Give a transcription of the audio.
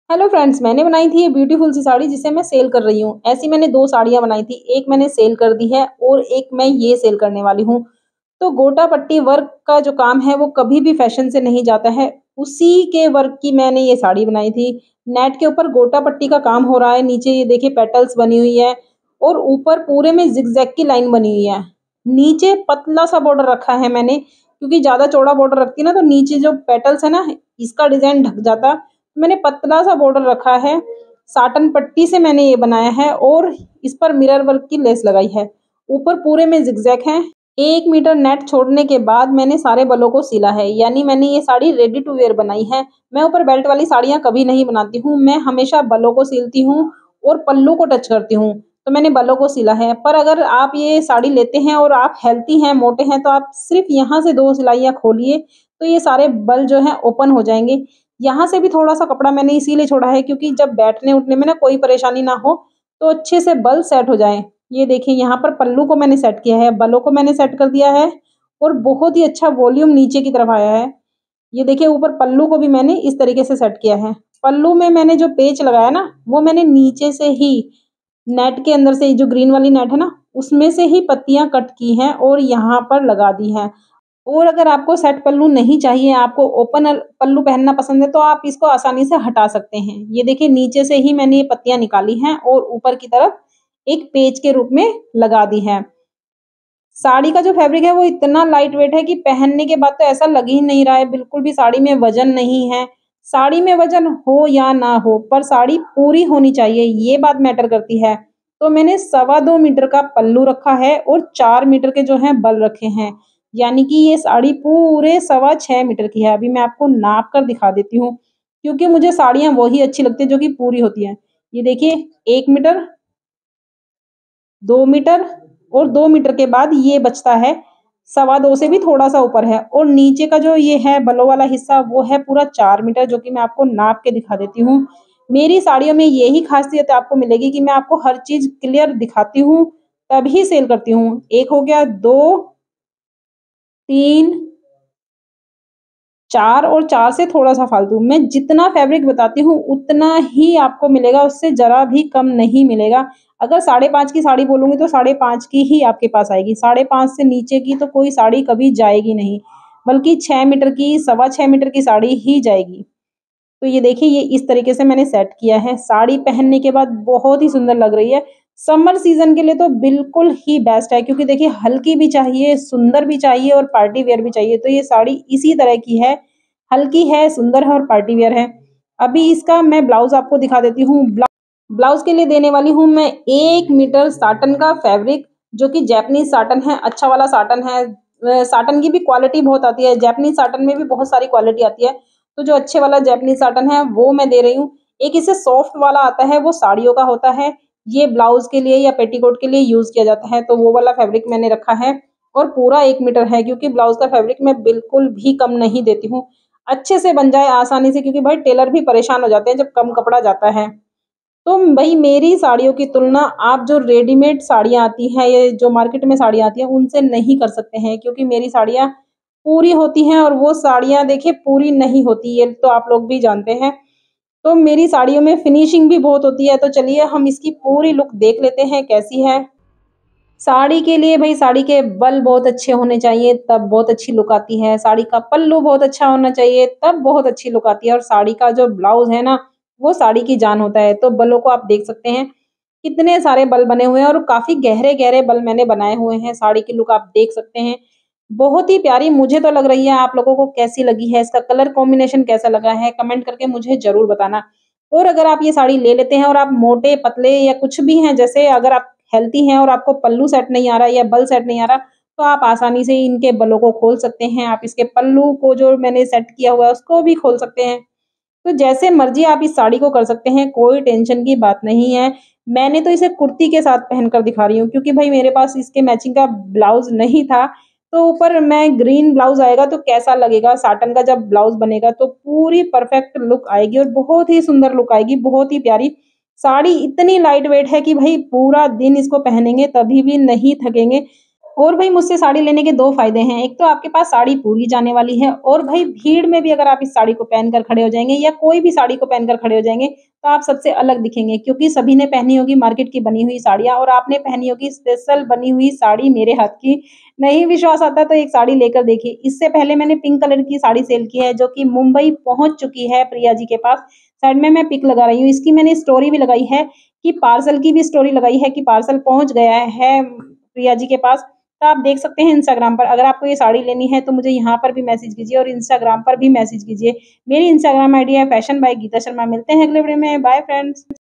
Hello friends, मैंने बनाई थी ये ब्यूटीफुल सी साड़ी जिसे मैं सेल कर रही हूँ। ऐसी मैंने 2 साड़ियाँ बनाई थी, एक मैंने सेल कर दी है और एक मैं ये सेल करने वाली हूँ। तो गोटा पट्टी वर्क का जो काम है वो कभी भी फैशन से नहीं जाता है, उसी के वर्क की मैंने ये साड़ी बनाई थी। नेट के ऊपर गोटा पट्टी का काम हो रहा है, नीचे ये देखिए पेटल्स बनी हुई है और ऊपर पूरे में ज़िगज़ैग की लाइन बनी हुई है। नीचे पतला-सा बॉर्डर रखा है मैंने, क्योंकि ज़्यादा चौड़ा बॉर्डर रखती ना तो नीचे जो पेटल्स है ना, इसका डिज़ाइन ढक जाता। मैंने पतला सा बॉर्डर रखा है, साटन पट्टी से मैंने ये बनाया है और इस पर मिरर वर्क की लेस लगाई है। ऊपर पूरे में ज़िगज़ैग है। 1 मीटर नेट छोड़ने के बाद मैंने सारे बलों को सिला है, यानी मैंने ये साड़ी रेडी टू वियर बनाई है। मैं ऊपर बेल्ट वाली साड़ियाँ कभी नहीं बनाती हूँ, मैं हमेशा बलों को सिलती हूँ और पल्लू को टच करती हूँ, तो मैंने बलों को सिला है। पर अगर आप ये साड़ी लेते हैं और आप हेल्थी हैं, मोटे हैं, तो आप सिर्फ़ यहाँ से 2 सिलाइयाँ खोलिए, तो ये सारे बल जो हैं ओपन हो जाएँगे। यहाँ से भी थोड़ा-सा कपड़ा मैंने इसीलिए छोड़ा है क्योंकि जब बैठने-उठने में ना कोई परेशानी ना हो, तो अच्छे से बल सेट हो जाएँ। ये देखिए यहाँ पर पल्लू को मैंने सेट किया है, बलों को मैंने सेट कर दिया है और बहुत ही अच्छा वॉल्यूम नीचे की तरफ आया है। ये देखिए ऊपर पल्लू को भी मैंने इस तरीके से सेट किया है। पल्लू में मैंने जो पेच लगाया ना, वो मैंने नीचे से ही नेट के अंदर से जो ग्रीन वाली नेट है ना, उसमें से ही पत्तियाँ कट की हैं और यहाँ पर लगा दी हैं। और अगर आपको सेट पल्लू नहीं चाहिए, आपको ओपन पल्लू पहनना पसंद है, तो आप इसको आसानी से हटा सकते हैं। ये देखिए नीचे से ही मैंने ये पत्तियाँ निकाली हैं और ऊपर की तरफ एक पेच के रूप में लगा दी हैं। साड़ी का जो फैब्रिक है वो इतना लाइट वेट है कि पहनने के बाद तो ऐसा लग ही नहीं रहा है, बिल्कुल भी साड़ी में वज़न नहीं है। साड़ी में वज़न हो या ना हो, पर साड़ी पूरी होनी चाहिए, ये बात मैटर करती है। तो मैंने सवा 2 मीटर का पल्लू रखा है और 4 मीटर के जो हैं बल रखे हैं। यानी कि ये साड़ी पूरे सवा 6 मीटर की है। अभी मैं आपको नाप कर दिखा देती हूँ, क्योंकि मुझे साड़ियाँ वही अच्छी लगती हैं जो कि पूरी होती हैं। ये देखिए 1 मीटर, 2 मीटर और 2 मीटर के बाद ये बचता है, सवा 2 से भी थोड़ा-सा ऊपर है और नीचे का जो ये है बलों वाला हिस्सा वो है पूरा 4 मीटर, जो कि मैं आपको नाप के दिखा देती हूँ। मेरी साड़ियों में यही ख़ासियत आपको मिलेगी कि मैं आपको हर चीज़ क्लियर दिखाती हूँ, तभी सेल करती हूँ। 1 हो गया, 2, 3, 4 और 4 से थोड़ा-सा फालतू। मैं जितना फैब्रिक बताती हूँ उतना ही आपको मिलेगा, उससे ज़रा भी कम नहीं मिलेगा। अगर 5.5 की साड़ी बोलूँगी तो 5.5 की ही आपके पास आएगी, 5.5 से नीचे की तो कोई साड़ी कभी जाएगी नहीं, बल्कि 6 मीटर की, सवा 6 मीटर की साड़ी ही जाएगी। तो ये देखिए ये इस तरीके से मैंने सेट किया है। साड़ी पहनने के बाद बहुत ही सुंदर लग रही है। समर सीज़न के लिए तो बिल्कुल ही बेस्ट है, क्योंकि देखिए हल्की भी चाहिए, सुंदर भी चाहिए और पार्टी वियर भी चाहिए। तो ये साड़ी इसी तरह की है, हल्की है, सुंदर है और पार्टी वियर है। अभी इसका मैं ब्लाउज़ आपको दिखा देती हूँ। ब्लाउज़ के लिए देने वाली हूँ मैं 1 मीटर साटन का फैब्रिक, जो कि जैपनीज़ साटन है, अच्छा वाला साटन है। साटन की भी क्वालिटी बहुत आती है, जैपनीज़ साटन में भी बहुत सारी क्वालिटी आती है। तो जो अच्छे वाला जैपनीज़ साटन है वो मैं दे रही हूँ। एक इससे सॉफ्ट वाला आता है, वो साड़ियों का होता है। ये ब्लाउज़ के लिए या पेटीकोट के लिए यूज़ किया जाता है, तो वो वाला फैब्रिक मैंने रखा है और पूरा 1 मीटर है, क्योंकि ब्लाउज़ का फैब्रिक मैं बिल्कुल भी कम नहीं देती हूँ। अच्छे से बन जाए आसानी से, क्योंकि भाई टेलर भी परेशान हो जाते हैं जब कम कपड़ा जाता है। तो भई मेरी साड़ियों की तुलना आप जो रेडीमेड साड़ियाँ आती हैं, ये जो मार्केट में साड़ियाँ आती हैं, उनसे नहीं कर सकते हैं, क्योंकि मेरी साड़ियाँ पूरी होती हैं और वो साड़ियाँ देखिए पूरी नहीं होती, ये तो आप लोग भी जानते हैं। तो मेरी साड़ियों में फिनिशिंग भी बहुत होती है, तो चलिए हम इसकी पूरी लुक देख लेते हैं कैसी है। साड़ी के लिए भई साड़ी के बल बहुत अच्छे होने चाहिए, तब बहुत अच्छी लुक आती है। साड़ी का पल्लू बहुत अच्छा होना चाहिए, तब बहुत अच्छी लुक आती है और साड़ी का जो ब्लाउज़ है ना, वो साड़ी की जान होता है। तो बलों को आप देख सकते हैं, कितने सारे बल बने हुए हैं और काफ़ी गहरे-गहरे बल मैंने बनाए हुए हैं। साड़ी की लुक आप देख सकते हैं, बहुत ही प्यारी मुझे तो लग रही है। आप लोगों को कैसी लगी है? इसका कलर कॉम्बिनेशन कैसा लगा है? कमेंट करके मुझे ज़रूर बताना। और अगर आप ये साड़ी ले लेते हैं और आप मोटे, पतले या कुछ भी हैं, जैसे अगर आप हेल्थी हैं और आपको पल्लू सेट नहीं आ रहा है या बल सेट नहीं आ रहा, तो आप आसानी से इनके बलों को खोल सकते हैं। आप इसके पल्लू को जो मैंने सेट किया हुआ है, उसको भी खोल सकते हैं। तो जैसे मर्ज़ी आप इस साड़ी को कर सकते हैं, कोई टेंशन की बात नहीं है। मैंने तो इसे कुर्ती के साथ पहनकर दिखा रही हूँ, क्योंकि भई मेरे पास इसके मैचिंग का ब्लाउज़ नहीं था, तो ऊपर मैं ग्रीन ब्लाउज़ आएगा तो कैसा लगेगा, साटन का जब ब्लाउज़ बनेगा तो पूरी परफेक्ट लुक आएगी और बहुत ही सुंदर लुक आएगी, बहुत ही प्यारी। साड़ी इतनी लाइट वेट है कि भई पूरा दिन इसको पहनेंगे तभी भी नहीं थकेंगे। और भाई मुझसे साड़ी लेने के 2 फ़ायदे हैं। एक तो आपके पास साड़ी पूरी जाने वाली है और भाई भीड़ में भी अगर आप इस साड़ी को पहनकर खड़े हो जाएँगे या कोई भी साड़ी को पहनकर खड़े हो जाएँगे, तो आप सबसे अलग दिखेंगे क्योंकि सभी ने पहनी होगी मार्केट की बनी हुई साड़ियाँ और आपने पहनी होगी स्पेशल बनी हुई साड़ी मेरे हाथ की। नहीं विश्वास आता तो एक साड़ी लेकर देखिए। इससे पहले मैंने पिंक कलर की साड़ी सेल की है जो कि मुंबई पहुँच चुकी है प्रिया जी के पास। साइड में मैं पिक लगा रही हूँ। इसकी मैंने स्टोरी भी लगाई है कि पार्सल की भी स्टोरी लगाई है कि पार्सल पहुँच गया है प्रिया जी के पास। तो आप देख सकते हैं इंस्टाग्राम पर। अगर आपको ये साड़ी लेनी है तो मुझे यहाँ पर भी मैसेज कीजिए और इंस्टाग्राम पर भी मैसेज कीजिए। मेरी इंस्टाग्राम आईडी है फैशन बाय गीता शर्मा। मिलते हैं अगले वीडियो में। Bye friends.